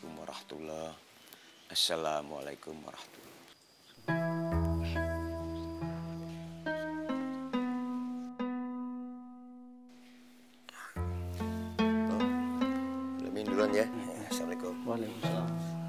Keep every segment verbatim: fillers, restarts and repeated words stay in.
Assalamualaikum warahmatullahi wabarakatuh. Assalamualaikum warahmatullahi wabarakatuh. Oh, Lamin duluan ya. Assalamualaikum. Waalaikumsalam.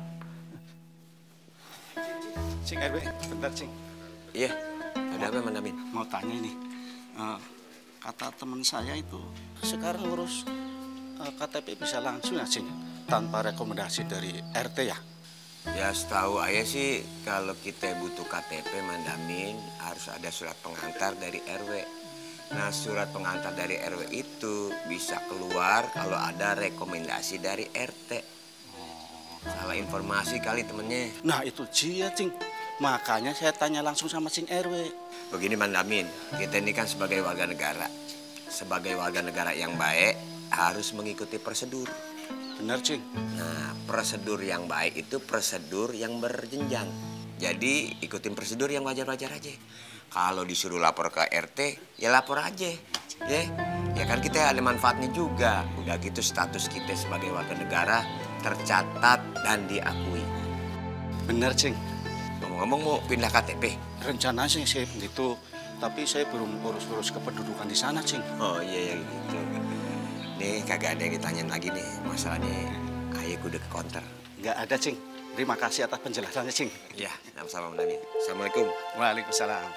Cing, R W, bentar Cing. Iya, ada apa Mandamin? Mau tanya ini, uh, kata teman saya itu sekarang ngurus uh, K T P bisa langsung ya Cing, tanpa rekomendasi dari R T ya? Ya setahu ayah sih kalau kita butuh K T P Mandamin harus ada surat pengantar dari R W. Nah surat pengantar dari R W itu bisa keluar kalau ada rekomendasi dari R T. Oh, salah informasi kali temennya. Nah itu dia Cing, makanya saya tanya langsung sama Cing R W. Begini Mandamin, kita ini kan sebagai warga negara. Sebagai warga negara yang baik harus mengikuti prosedur. Benar Cing. Nah prosedur yang baik itu prosedur yang berjenjang. Jadi ikutin prosedur yang wajar-wajar aja. Kalau disuruh lapor ke R T, ya lapor aja. Ya, ya kan kita ada manfaatnya juga. Udah gitu status kita sebagai warga negara tercatat dan diakui. Benar Cing. Ngomong-ngomong mau pindah K T P? Rencananya sih saya begitu, tapi saya belum urus-urus kependudukan di sana Cing. Oh iya ya gitu. Nih kagak ada yang ditanyain lagi nih. Masalahnya ayah udah ke counter. Nggak ada Cing. Terima kasih atas penjelasannya Cing. Iya, sama-sama Mandamin. Assalamualaikum. Waalaikumsalam.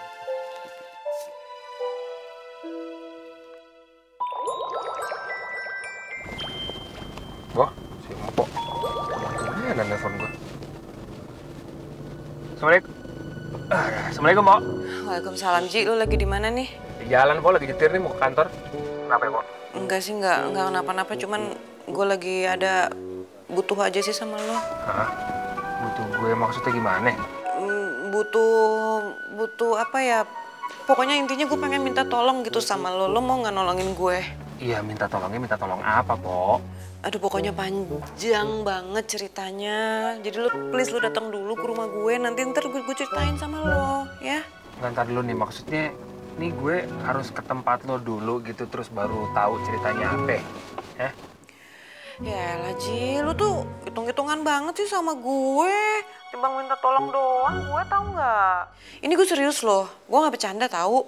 Wah, si Mpok. Mana nelfon gua? Assalamualaikum. Ah, Assalamualaikum, Pok. Waalaikumsalam, Ji. Lu lagi di mana nih? Di jalan, Pok. Lagi nyetir nih mau ke kantor. Kenapa ya, Pok? Enggak sih, enggak, enggak kenapa-napa. Cuman gue lagi ada butuh aja sih sama lo. Hah? Butuh gue maksudnya gimana? Mm, Butuh, butuh apa ya? Pokoknya intinya gue pengen minta tolong gitu sama lo. Lo mau nggak nolongin gue? Iya, minta tolongnya minta tolong apa, Pok? Aduh, pokoknya panjang banget ceritanya. Jadi lo please lo datang dulu ke rumah gue. Nanti ntar gue, gue ceritain sama lo, ya? Ntar dulu nih, maksudnya nih gue harus ke tempat lo dulu gitu terus baru tahu ceritanya apa. Eh? Ya elah, Ji. Lo tuh hitung-hitungan banget sih sama gue. Timbang minta tolong doang, gue tau nggak? Ini gue serius loh. Gue nggak bercanda tahu.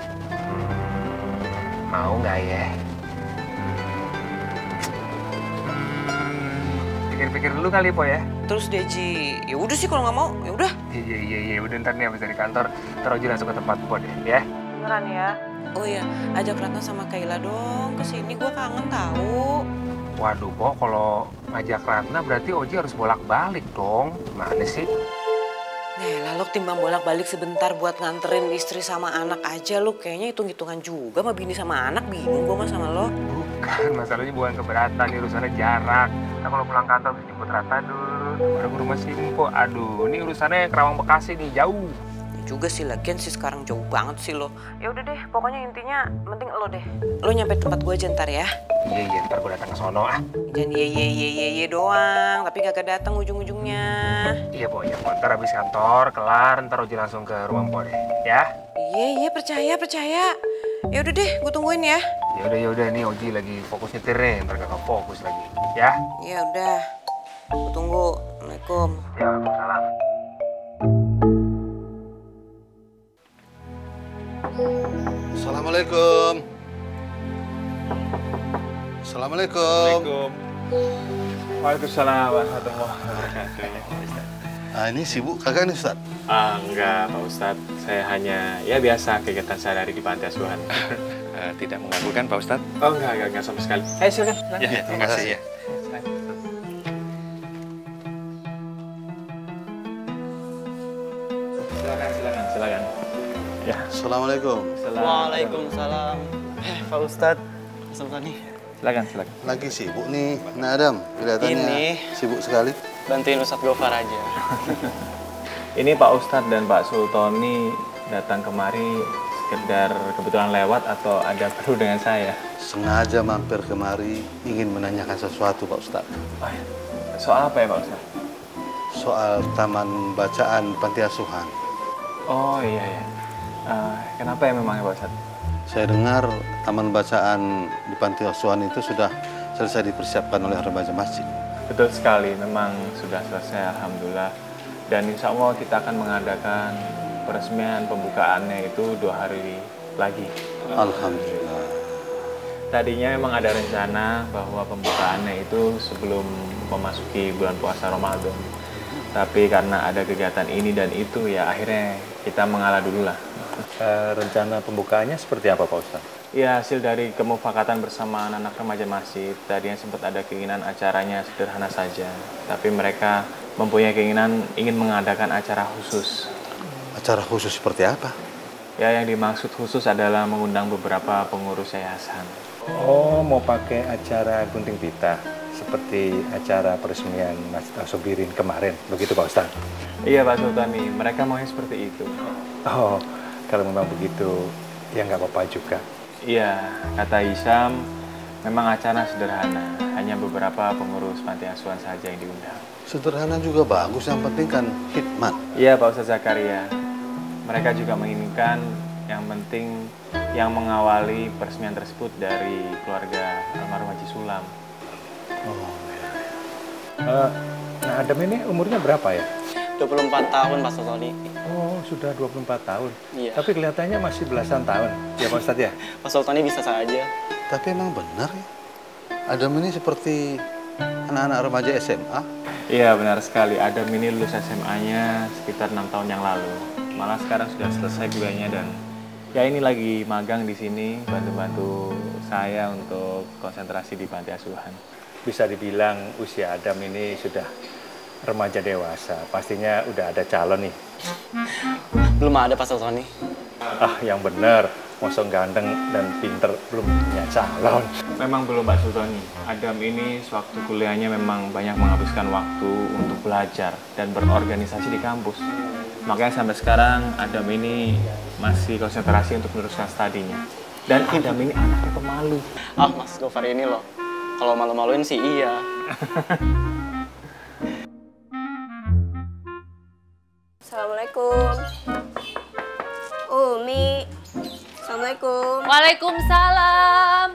Mau nggak ya? Pikir-pikir dulu kali, Po ya. Terus deh, Ji. Ya udah sih kalau nggak mau, ya udah. Iya iya iya, udah ntar nih habis dari kantor, ntar Oji langsung ke tempat Po deh, ya. Beneran ya? Oh iya, ajak Ratna sama Kayla dong ke sini. Gue kangen tahu. Waduh, Po, kalau ngajak Ratna berarti Oji harus bolak-balik dong. Gimana sih? Nah, lalu timbang bolak-balik sebentar buat nganterin istri sama anak aja lu kayaknya hitung-hitungan juga sama bini sama anak. Bingung gue mah sama lo. Bukan, masalahnya bukan keberatan, urusannya jarak. Nah, kalau pulang kantor bisa jemput Ratna dulu, baru ke rumah Simpo. Aduh, ini urusannya Kerawang Bekasi nih, jauh. Ya juga sih, lagian sih sekarang jauh banget sih lo. Ya udah deh, pokoknya intinya penting lo deh. Lo nyampe tempat gue aja ntar ya. Iya iya, ntar gue datang ke sono ah. Jangan ye ye ye ye ye doang, tapi kagak datang ujung-ujungnya. Iya, Po, ya, Po. Ntar habis kantor, kelar, ntar Oji langsung ke rumah Po deh, ya. Iya iya, percaya percaya. Ya udah deh, gue tungguin ya. Ya udah ya udah, nih Oji lagi fokus nyetir nih, ntar gak fokus lagi, ya. Ya udah, gue tunggu. Assalamualaikum. Ya, waalaikumsalam. Assalamualaikum. Assalamualaikum. Waalaikumsalam warahmatullahi wabarakatuh. Ah, ini sibuk kagak nih Ustaz? Ah, enggak Pak Ustadz, saya hanya ya biasa kegiatan sehari-hari di panti asuhan. Uh, tidak mengganggu kan Pak Ustadz? Oh enggak, enggak, enggak sama sekali. Ayo silakan. silakan. Ya, ya, terima kasih ya. Silakan, silakan, silakan. Ya. Assalamualaikum. Waalaikumsalam. Eh, Pak Ustadz, Assalamualaikum nih. Silakan, silakan. Lagi sibuk nih, Nah Adam. Kelihatannya Ini. sibuk sekali. Bantuin Ustadz Gofar aja. Ini Pak Ustadz dan Pak Sultoni datang kemari sekedar kebetulan lewat atau ada perlu dengan saya? Sengaja mampir kemari ingin menanyakan sesuatu Pak Ustadz. Oh, ya. Soal apa ya Pak Ustadz? Soal taman bacaan panti asuhan. Oh iya ya. Uh, kenapa ya memangnya Pak Ustadz? Saya dengar taman bacaan di panti asuhan itu sudah selesai dipersiapkan oleh remaja masjid. Betul sekali, memang sudah selesai alhamdulillah. Dan insya Allah kita akan mengadakan peresmian pembukaannya itu dua hari lagi. Alhamdulillah. Tadinya memang ada rencana bahwa pembukaannya itu sebelum memasuki bulan puasa Ramadan. Tapi karena ada kegiatan ini dan itu, ya akhirnya kita mengalah dulu lah. E, rencana pembukaannya seperti apa Pak Ustadz? Ya, hasil dari kemufakatan bersama anak-anak remaja masjid. Tadinya sempat ada keinginan acaranya sederhana saja. Tapi mereka mempunyai keinginan ingin mengadakan acara khusus. Acara khusus seperti apa? Ya, yang dimaksud khusus adalah mengundang beberapa pengurus yayasan. Oh, mau pakai acara gunting pita seperti acara peresmian Masjid As-Sobirin kemarin, begitu Pak Ustadz? Iya Pak Sultani, mereka maunya seperti itu. Oh, kalau memang begitu, ya nggak apa-apa juga. Iya, kata Isam, memang acara sederhana, hanya beberapa pengurus panti asuhan saja yang diundang. Sederhana juga bagus, yang penting kan khidmat. Iya Pak Ustadz Zakaria, mereka juga menginginkan yang penting yang mengawali peresmian tersebut dari keluarga almarhum Haji Sulam. Oh, ya. Uh, nah Adam ini umurnya berapa ya? dua puluh empat tahun Pak Sultani. Oh, sudah dua puluh empat tahun. Iya. Tapi kelihatannya masih belasan tahun. Ya Pak Ustadz ya? Pak Sultani bisa saja. Tapi emang benar ya? Adam ini seperti anak-anak remaja S M A. Iya benar sekali, Adam ini lulus S M A-nya sekitar enam tahun yang lalu. Malah sekarang sudah selesai kuliahnya dan ya ini lagi magang di sini, bantu-bantu saya untuk konsentrasi di panti asuhan. Bisa dibilang usia Adam ini sudah remaja dewasa. Pastinya udah ada calon nih. Belum ada Pak Sultani. Ah, yang bener. Mosong ganteng dan pinter belum punya calon. Memang belum Pak Sultani. Adam ini sewaktu kuliahnya memang banyak menghabiskan waktu untuk belajar dan berorganisasi di kampus. Makanya sampai sekarang Adam ini masih konsentrasi untuk meneruskan studinya. Dan Adam ini anaknya pemalu. Ah, Mas Gofar ini loh. Kalau malu-maluin sih iya. Assalamualaikum. Umi. Assalamualaikum. Waalaikumsalam.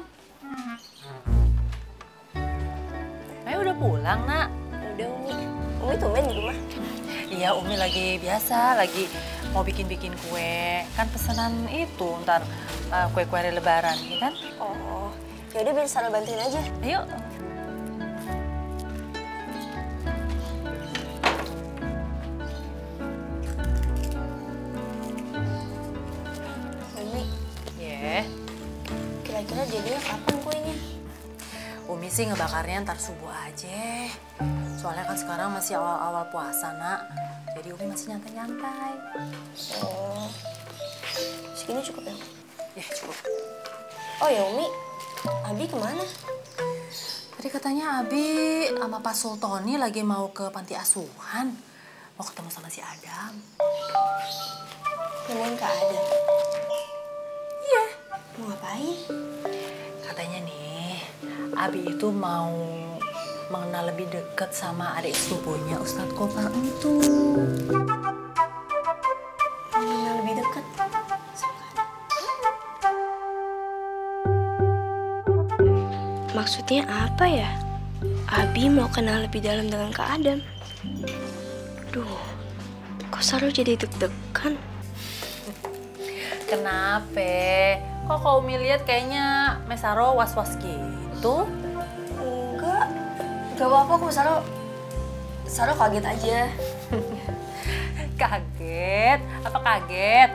Maya udah pulang, Nak? Udah, Umi. Umi tumben di rumah? Iya, Umi lagi biasa, lagi mau bikin-bikin kue. Kan pesanan itu, ntar uh, kue-kue hari lebaran, ya kan? Oh, yaudah biar Sarah bantuin aja. Ayo. Umi. Yeah. Kira-kira jadinya kapan kuenya? Umi sih ngebakarnya ntar subuh aja. Soalnya kan sekarang masih awal-awal puasa, Nak. Jadi Umi masih nyantai-nyantai. Oh, segini cukup ya? Ya, cukup. Oh ya, Umi. Abi kemana? Tadi katanya Abi sama Pak Sultoni lagi mau ke panti asuhan. Mau ketemu sama si Adam. Nemuin Kak Adam? Iya. Mau ngapain? Katanya nih, Abi itu mau mengenal lebih dekat sama adik sepupunya Ustadz Gofar itu. Mengenal lebih dekat? Maksudnya apa ya? Abi mau kenal lebih dalam dengan Kak Adam. Duh, kok Saro jadi deg-degan? Kenapa? Kok kau Umi lihat kayaknya Mesaro was-was gitu? Enggak, enggak apa-apa kok Saro. Saro kaget aja. Kaget? Apa kaget?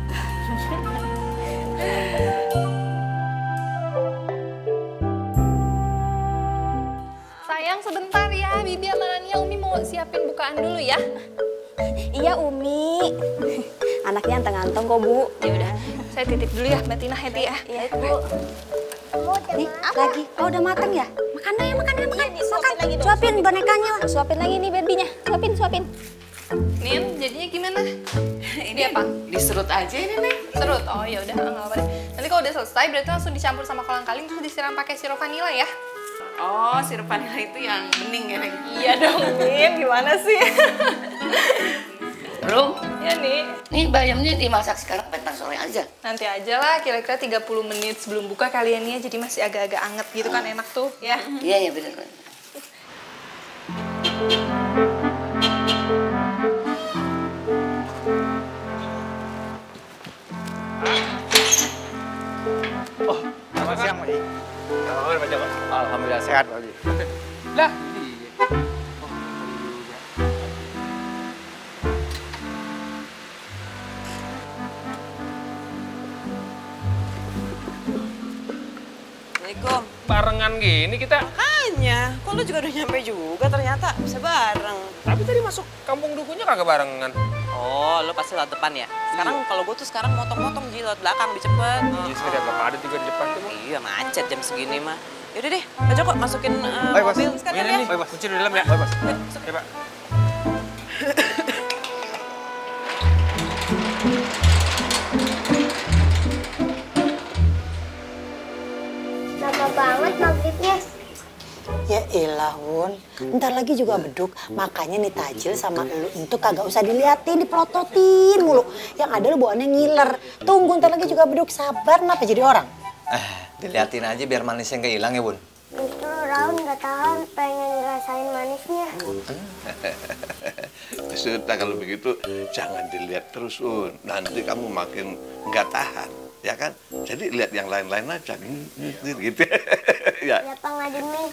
Sayang sebentar ya, Bibi sama Nania, Umi mau siapin bukaan dulu ya. Iya Umi, anaknya anteng-anteng kok Bu. Ya udah, saya titip dulu ya Mbak Tina, Heti ya. Iya Bu. Nih lagi, oh udah mateng ya? Makan deh, makan deh, makan. Makan lagi, suapin bonekanya. Suapin lagi nih babynya, suapin, suapin. Nin, jadinya gimana? Ini apa? Diserut aja ini nih. Serut? Oh ya udah, nggak apa-apa deh. Nanti kalau udah selesai berarti langsung dicampur sama kolang kaling terus disiram pakai sirup vanila ya. Oh, sirup vanila itu yang bening ya, Neng? Iya dong, Nin. Gimana sih? Rum, ya nih. Nih bayamnya dimasak sekarang pentas sore aja. Nanti aja lah, kira-kira tiga puluh menit sebelum buka kaliannya, jadi masih agak-agak anget gitu kan, enak tuh, ya. Iya, iya bener. Oh, selamat siang, Pak Haji. Selamat baca, Pak. Alhamdulillah sehat, Pak Haji. Lah, Assalamualaikum. barengan gini kita. Hanya, kok lu juga udah nyampe juga ternyata bisa bareng. Tapi tadi masuk kampung dukunya kagak barengan. Oh, lu pasti lewat depan ya? Sekarang kalau gue tuh sekarang motong-motong Ji, lewat belakang lebih cepet. Iya sih, agak padat juga di depan tuh. Iya, macet jam segini mah. Yaudah deh, aja kok masukin uh, Baik, Bos. mobil sekalian ya. Baik, Bos. Kunci di dalam ya. Baik, Bos. Ya, Pak. Lama banget maghribnya. Ya elah, Wun. Ntar lagi juga beduk. Makanya nih tajil sama lu itu kagak usah diliatin, dipelototin mulu. Yang ada lu bawaannya ngiler. Tunggu ntar lagi juga beduk, sabar kenapa jadi orang? Eh, diliatin aja biar manisnya nggak hilang ya, Bun. Itu Raun nggak tahan, pengen ngerasain manisnya. Sudah kalau begitu jangan dilihat terus, Un. Nanti kamu makin nggak tahan, ya kan? Jadi lihat yang lain-lain aja, gitu. Ya. Ya, Pak Ngademi.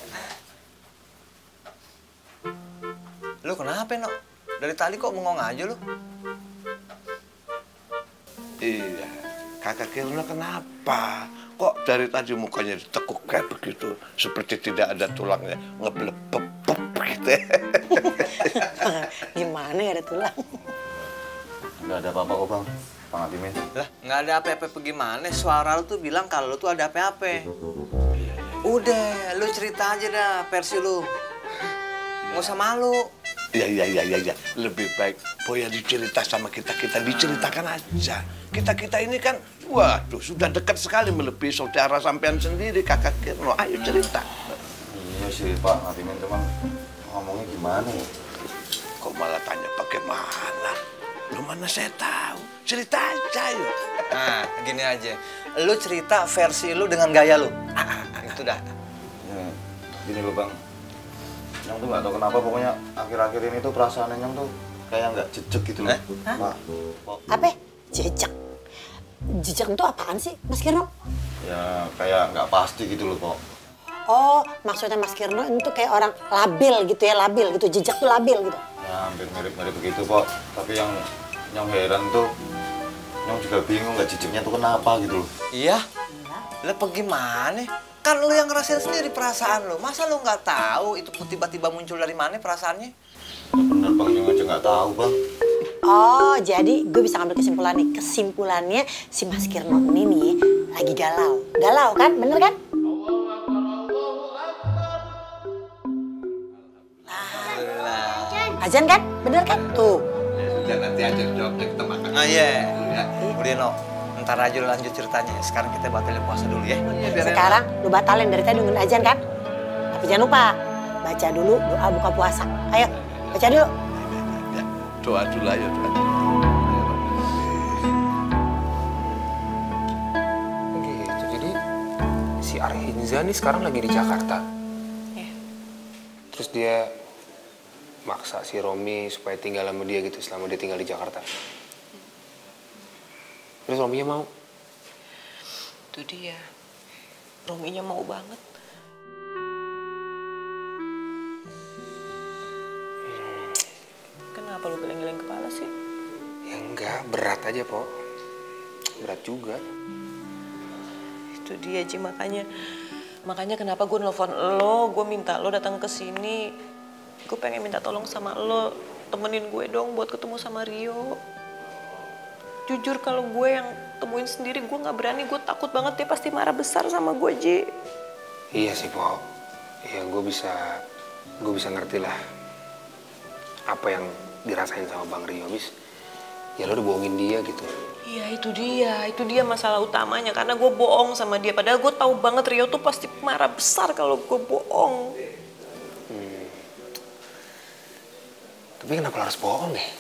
Lu kenapa, Nok? Dari tadi kok bengong aja lu? Iya, kakak Kirna kenapa? Kok dari tadi mukanya ditekuk kayak begitu, seperti tidak ada tulangnya, ngeblebep gitu. Gimana ya ada tulang? Nggak ada apa-apa kok, Bang. Bang Adimin. Lah, nggak ada apa-apa gimana? Suara lu tuh bilang kalau lu tuh ada apa-apa. Udah, lu cerita aja dah versi lu. Nggak usah malu. Iya, iya, iya, iya, ya. Lebih baik Boya dicerita sama kita-kita, diceritakan aja. Kita-kita ini kan, waduh, sudah dekat sekali melebihi saudara sampean sendiri, kakak Kirno. Ayo cerita. Iya sih, Pak Adimin, cuman ngomongnya gimana ya? Kok malah tanya bagaimana? Lu mana saya tahu. Cerita aja, yuk. Nah, gini aja. Lu cerita versi lu dengan gaya lu. Ah, itu dah. Ya, gini loh, Bang. Nyong tuh nggak tahu kenapa, pokoknya akhir-akhir ini tuh perasaan Nyong tuh kayak nggak jejak gitu loh. Eh? Pak. Apa? Jejak? Jejak itu apaan sih, Mas Kirno? Ya, kayak nggak pasti gitu loh, Pok. Oh, maksudnya Mas Kirno itu kayak orang labil gitu ya, labil gitu. Jejak tuh labil gitu. Ya, hampir mirip-mirip begitu, Pok. Tapi yang Nyong heran tuh, Nyong juga bingung nggak jejaknya tuh kenapa gitu loh. Iya? Lah gimana? Kan lu yang ngerasain sendiri perasaan lu. Masa lu nggak tahu itu tiba-tiba muncul dari mana perasaannya? Ya bener, Bang. Nyong aja nggak tahu, Bang. Oh, jadi gue bisa ambil kesimpulan nih. Kesimpulannya si Mas Kirno ini nih lagi galau. Galau kan? Bener kan? Nah, Ajan kan? Bener kan? Tuh. Ya sudah, nanti aja jawabnya kita makan. Ah iya. Ya. Udah, no. Ntar aja lu lanjut ceritanya. Sekarang kita batalin puasa dulu ya. Sekarang lu batalin dari tadi nungguin ajan kan? Tapi jangan lupa baca dulu doa buka puasa. Ayo, baca dulu. Ya, doa dulu ayo, doa dulu. Gitu, jadi si Arhinza nih sekarang lagi di Jakarta. Terus dia maksa si Romi supaya tinggal sama dia gitu selama dia tinggal di Jakarta. Terus Rominya mau? Itu dia. Rominya mau banget. Hmm. Kenapa lu geleng-geleng kepala sih? Ya enggak, berat aja, Po. Berat juga. Itu dia, Ji, makanya makanya kenapa gue nelfon lo, gue minta lo datang ke sini. Gue pengen minta tolong sama lo, temenin gue dong buat ketemu sama Rio. Jujur kalau gue yang temuin sendiri, gue nggak berani, gue takut banget dia pasti marah besar sama gue, Ji. Iya sih, Po. Iya, gue bisa, gue bisa ngerti lah apa yang dirasain sama Bang Rio. Bis, ya lo udah bohongin dia gitu. Iya, itu dia, itu dia masalah utamanya. Karena gue bohong sama dia, padahal gue tahu banget Rio tuh pasti marah besar kalau gue bohong. Hmm. Tapi kenapa lo harus bohong deh?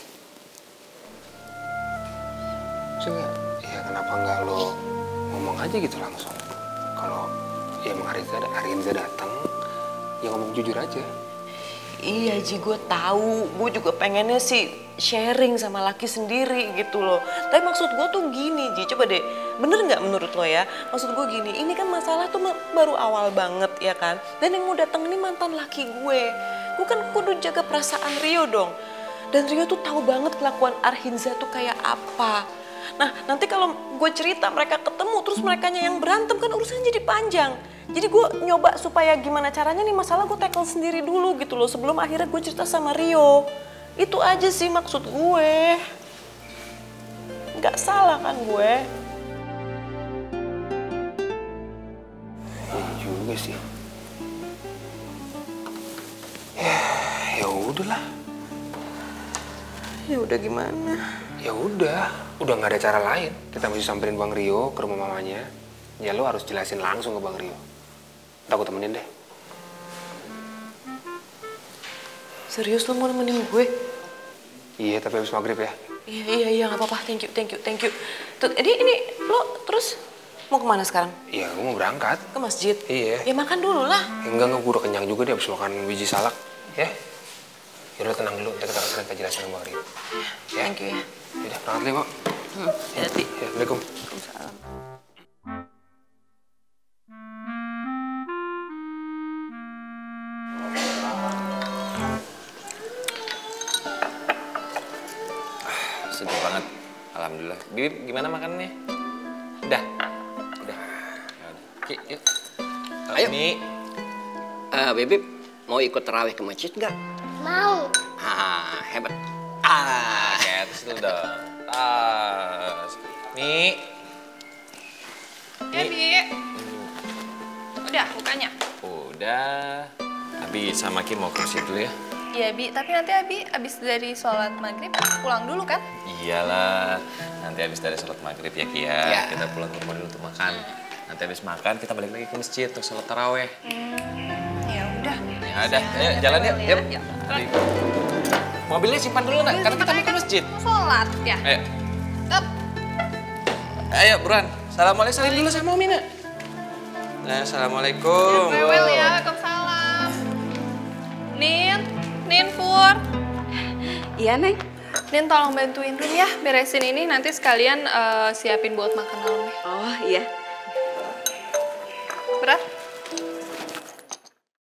Coba, ya kenapa nggak lo ngomong aja gitu langsung? Kalau ya emang Arinza, Arinza datang, ya ngomong jujur aja. Iya Ji, gue tahu. Gue juga pengennya sih sharing sama laki sendiri gitu loh. Tapi maksud gue tuh gini Ji, coba deh, bener nggak menurut lo ya? Maksud gue gini, ini kan masalah tuh baru awal banget ya kan? Dan yang mau datang ini mantan laki gue. Gue kan kudu jaga perasaan Rio dong. Dan Rio tuh tahu banget kelakuan Arhinza tuh kayak apa. Nah nanti kalau gue cerita mereka ketemu terus merekanya yang berantem kan urusannya jadi panjang. Jadi gue nyoba supaya gimana caranya nih masalah gue tackle sendiri dulu gitu loh sebelum akhirnya gue cerita sama Rio. Itu aja sih maksud gue. Nggak salah kan gue. Iya juga sih. Ya, ya udahlah. Ya udah gimana? Ya udah, udah nggak ada cara lain. Kita mesti samperin Bang Rio ke rumah mamanya. Ya lo harus jelasin langsung ke Bang Rio. Ntar aku temenin deh. Serius lo mau nemenin gue? Iya, tapi habis maghrib ya. Iya, iya, iya, gak apa-apa. Thank you, thank you, thank you. Tuh, ini, ini, lo terus mau kemana sekarang? Iya, gue mau berangkat. Ke masjid? Iya. Ya makan dulu lah. Ya, enggak, enggak, gue udah kenyang juga deh habis makan biji salak. Ya? Yaudah tenang dulu, kita kita kita jelasin sama Bang Rio. Ya? Thank you ya. Yaudah, berangkat deh, Kok. Hmm, hati-hati. Ya, Assalamualaikum. Waalaikumsalam. Sedap banget, alhamdulillah. Bibip gimana makanannya? Udah, udah. Yuk, yuk. Ayo. Ini, Uh, Bibip, mau ikut terawih ke masjid nggak? Mau. Ah, hebat. Ah, terus dulu dong. Tas. Nih. Ya, Bi. Udah, bukanya. Udah. Abi sama Kim mau ke masjid dulu ya? Iya, Bi. Tapi nanti Abi abis dari sholat maghrib pulang dulu kan? Iyalah. Nanti habis dari sholat maghrib ya Ki ya. Ya. Kita pulang ke rumah dulu untuk makan. Nanti habis makan kita balik lagi ke masjid untuk sholat taraweh. Hmm, ya udah. Ya udah, ayo jalan yuk. Yuk. Nanti. Mobilnya simpan dulu nak, karena kita mau ke masjid. Sholat ya. Ayo. Up. Ayo, Buruan. Assalamualaikum. Salim dulu sama Mina. Nah, assalamualaikum. Ya, farewell ya. Waalaikumsalam. Nin, Nin Pur. Iya, Neng. Nin tolong bantuin Rin ya, beresin ini nanti sekalian uh, siapin buat makan malamnya. Oh, iya. Berat?